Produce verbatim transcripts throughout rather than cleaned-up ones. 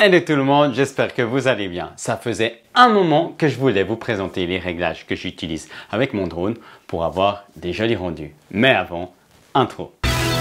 Hello tout le monde, j'espère que vous allez bien. Ça faisait un moment que je voulais vous présenter les réglages que j'utilise avec mon drone pour avoir des jolis rendus. Mais avant, intro.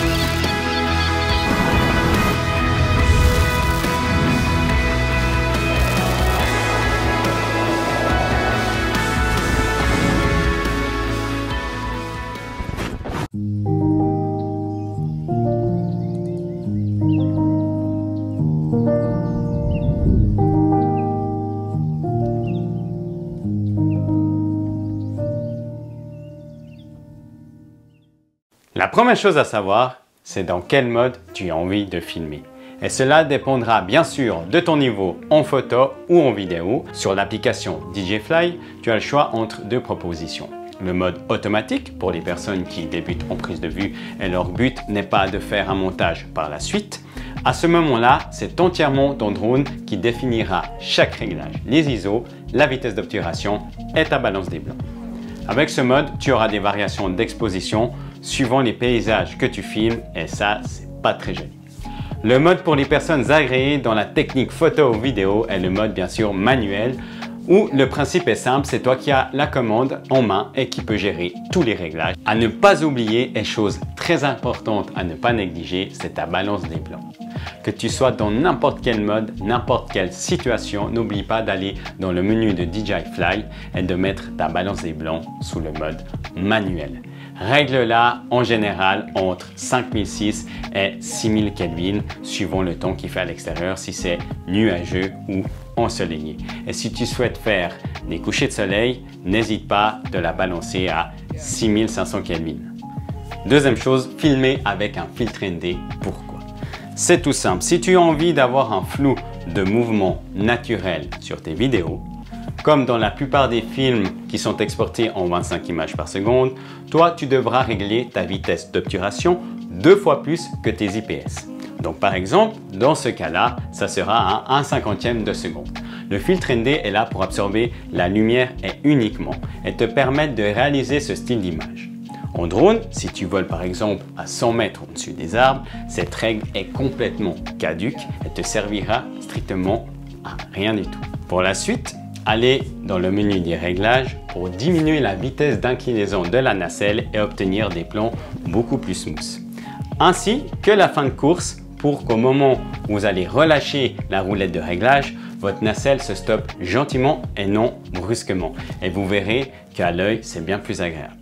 La première chose à savoir, c'est dans quel mode tu as envie de filmer. Et cela dépendra bien sûr de ton niveau en photo ou en vidéo. Sur l'application D J Fly, tu as le choix entre deux propositions. Le mode automatique pour les personnes qui débutent en prise de vue et leur but n'est pas de faire un montage par la suite. À ce moment-là, c'est entièrement ton drone qui définira chaque réglage, les I S O, la vitesse d'obturation et ta balance des blancs. Avec ce mode, tu auras des variations d'exposition suivant les paysages que tu filmes et ça, c'est pas très joli. Le mode pour les personnes agréées dans la technique photo ou vidéo est le mode bien sûr manuel où le principe est simple, c'est toi qui as la commande en main et qui peut gérer tous les réglages. À ne pas oublier, et chose très importante à ne pas négliger, c'est ta balance des blancs. Que tu sois dans n'importe quel mode, n'importe quelle situation, n'oublie pas d'aller dans le menu de D J Fly et de mettre ta balance des blancs sous le mode manuel. Règle-la en général entre cinq mille six et six mille Kelvin suivant le temps qu'il fait à l'extérieur, si c'est nuageux ou ensoleillé. Et si tu souhaites faire des couchers de soleil, n'hésite pas de la balancer à six mille cinq cents Kelvin. Deuxième chose, filmer avec un filtre N D. Pourquoi? C'est tout simple. Si tu as envie d'avoir un flou de mouvement naturel sur tes vidéos, comme dans la plupart des films qui sont exportés en vingt-cinq images par seconde, toi, tu devras régler ta vitesse d'obturation deux fois plus que tes I P S. Donc par exemple, dans ce cas-là, ça sera à un cinquantième de seconde. Le filtre N D est là pour absorber la lumière et uniquement et te permettre de réaliser ce style d'image. En drone, si tu voles par exemple à cent mètres au-dessus des arbres, cette règle est complètement caduque et te servira strictement à rien du tout. Pour la suite, allez dans le menu des réglages pour diminuer la vitesse d'inclinaison de la nacelle et obtenir des plans beaucoup plus smooth. Ainsi que la fin de course pour qu'au moment où vous allez relâcher la roulette de réglage, votre nacelle se stoppe gentiment et non brusquement. Et vous verrez qu'à l'œil, c'est bien plus agréable.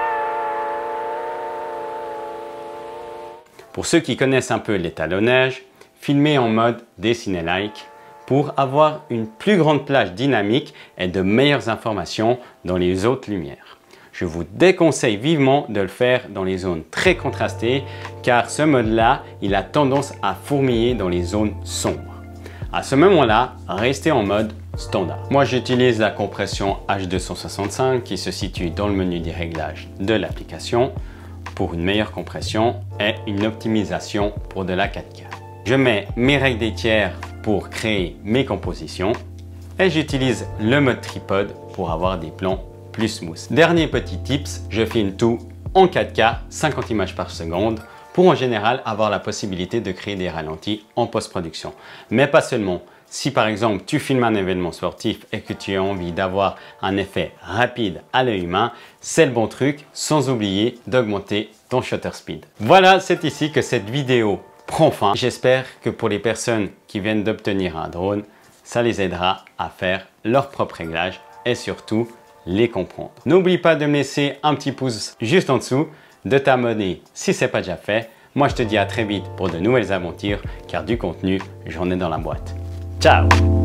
Pour ceux qui connaissent un peu l'étalonnage, filmez en mode dessiné-like pour avoir une plus grande plage dynamique et de meilleures informations dans les hautes lumières. Je vous déconseille vivement de le faire dans les zones très contrastées car ce mode-là, il a tendance à fourmiller dans les zones sombres. À ce moment-là, restez en mode standard. Moi, j'utilise la compression H deux cent soixante-cinq qui se situe dans le menu des réglages de l'application pour une meilleure compression et une optimisation pour de la quatre K. Je mets mes règles des tiers pour créer mes compositions et j'utilise le mode tripod pour avoir des plans plus smooth. Dernier petit tips, je filme tout en quatre K, cinquante images par seconde pour en général avoir la possibilité de créer des ralentis en post-production. Mais pas seulement. Si par exemple tu filmes un événement sportif et que tu as envie d'avoir un effet rapide à l'œil humain, c'est le bon truc sans oublier d'augmenter ton shutter speed. Voilà, c'est ici que cette vidéo prend fin. J'espère que pour les personnes qui viennent d'obtenir un drone, ça les aidera à faire leur propre réglage et surtout les comprendre. N'oublie pas de me laisser un petit pouce juste en dessous, de t'abonner si ce n'est pas déjà fait. Moi, je te dis à très vite pour de nouvelles aventures car du contenu, j'en ai dans la boîte. Ciao!